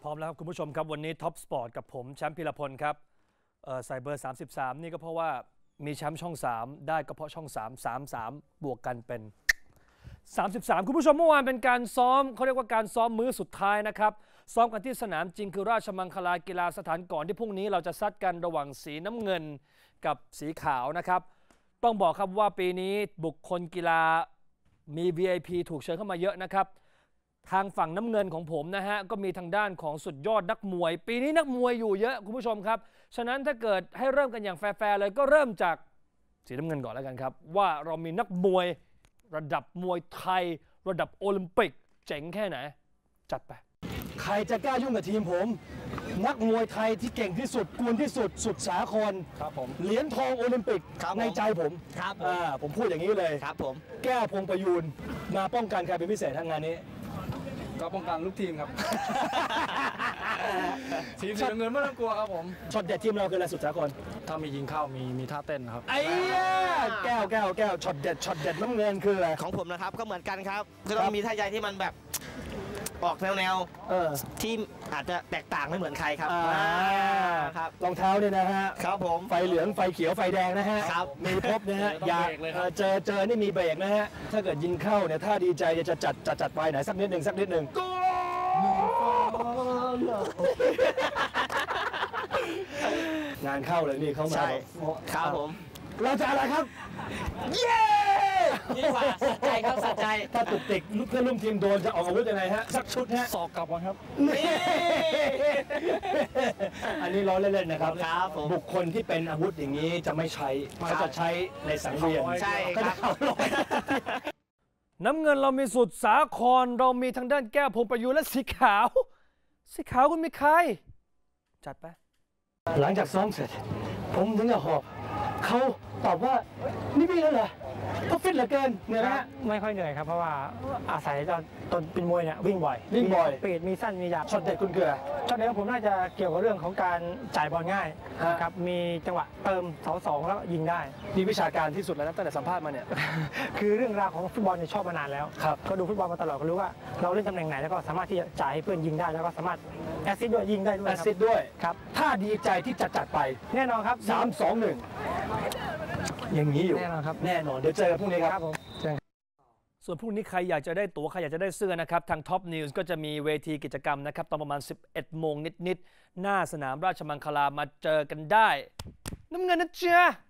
ร้อมแล้วครับคุณผู้ชมครับวันนี้ท็อปสปอร์ตกับผมแชมป์พีรพลครับใส่เบอร์33นี่ก็เพราะว่ามีแชมป์ช่อง3ได้ก็เพราะช่อง3 33บวกกันเป็น33คุณผู้ชมเมื่อวานเป็นการซ้อมเขาเรียกว่าการซ้อมมื้อสุดท้ายนะครับซ้อมกันที่สนามจริงคือราชมังคลากีฬาสถานก่อนที่พรุ่งนี้เราจะซัดกันระหว่างสีน้ำเงินกับสีขาวนะครับต้องบอกครับว่าปีนี้บุคคลกีฬามี VIP ถูกเชิญเข้ามาเยอะนะครับทางฝั่งน้ำเงินของผมนะฮะก็มีทางด้านของสุดยอดนักมวยปีนี้นักมวยอยู่เยอะคุณผู้ชมครับฉะนั้นถ้าเกิดให้เริ่มกันอย่างแฟร์ๆเลยก็เริ่มจากสีน้ำเงินก่อนแล้วกันครับว่าเรามีนักมวยระดับมวยไทยระดับโอลิมปิกเจ๋งแค่ไหนจัดไปใครจะกล้ายุ่งกับทีมผมนักมวยไทยที่เก่งที่สุดกวนที่สุดสุดสาครครับผมเหรียญทองโอลิมปิกในใจผมครับผมพูดอย่างนี้เลยครับผมแก้วพงประยูนมาป้องกันใครเป็นพิเศษทางงานนี้ก็ป้องกันลูกทีมครับทีมสีน้ำเงินไม่ต้องกลัวครับผมช็อตเด็ดทีมเราคืออะไรสุดสากลถ้ามียิงเข้ามีท่าเต้นครับไอ้แก้วช็อตเด็ดน้ำเงินคืออะไรของผมนะครับก็เหมือนกันครับคือต้องมีท่าใหญ่ที่มันแบบออกแนวที่อาจจะแตกต่างไม่เหมือนใครครับรองเท้าเนี่ยนะฮะครับผมไฟเหลืองไฟเขียวไฟแดงนะฮะมีครบนะฮะอย่าเจอนี่มีเบรกนะฮะถ้าเกิดยิงเข้าเนี่ยถ้าดีใจจะจัดไปไหนสักนิดหนึ่งงานเข้าเลยนี่เข้ามาครับผมเราจะอะไรครับเย้นี่ว่าสะใจครับสะใจถ้าตุกติกเพื่อนร่วมทีมโดนจะออกอาวุธยังไงฮะสักชุดฮะสอกกลับมาครับอันนี้ล้อเล่นๆนะครับบุคคลที่เป็นอาวุธอย่างนี้จะไม่ใช้เขาจะใช้ในสังเวียนใช่ครับน้ำเงินเรามีสุดสาครเรามีทางด้านแก้วพงประยูนและสีขาวคุณมีใครจัดไปหลังจากซ้อมเสร็จผมถึงจะหอบเขาตอบว่านี่พี่แล้วเหรอก็ฟิตเหลือเกินเนี่ยนะไม่ค่อยเหนื่อยครับเพราะว่าอาศัยตอนเป็นมวยเนี่ยวิ่งบ่อยปีดมีสั้นมียาวช็อตเด็ดคุณเกลือช็อตเด็ดผมน่าจะเกี่ยวกับเรื่องของการจ่ายบอลง่ายครับมีจังหวะเติม2-2แล้วยิงได้นี่วิชาการที่สุดแล้วนะตั้งแต่สัมภาษณ์มาเนี่ยคือเรื่องราวของฟุตบอลเนี่ยชอบมานานแล้วก็ดูฟุตบอลมาตลอดก็รู้ว่าเราเล่นตำแหน่งไหนแล้วก็สามารถที่จะจ่ายให้เพื่อนยิงได้แล้วก็สามารถแอสซิสต์ด้วยยิงได้ด้วยแอสซิสต์ด้วยครับถ้าดีใจที่จัดไปแน่นอนครับ 3-2-1อย่างนี้อยู่แน่นอนครับแน่นอนเดี๋ยวเจอกันพรุ่งนี้ครับส่วนพรุ่งนี้ใครอยากจะได้ตั๋วใครอยากจะได้เสื้อนะครับทาง Top News ก็จะมีเวทีกิจกรรมนะครับตอนประมาณ 11 โมงนิดๆหน้าสนามราชมังคลามาเจอกันได้น้ำเงินนะเจ้า